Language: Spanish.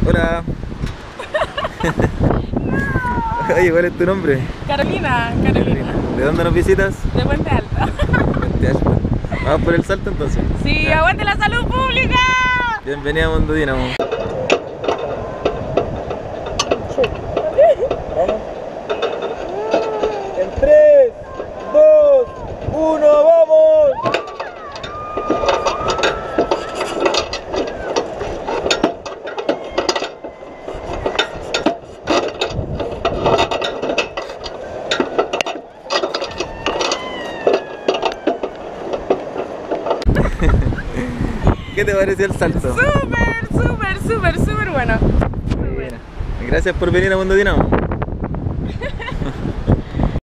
Hola. Oye, ¿cuál es tu nombre? Carolina. ¿De dónde nos visitas? De Puente Alto. Puente Alto. Vamos por el salto entonces. Sí, ¿Ya? aguante la salud pública. Bienvenida a Mundo Dinamo. En 3, 2, 1, ¡vamos! ¿Qué te pareció el salto? Súper bueno. Gracias por venir a Mundo Dinamo.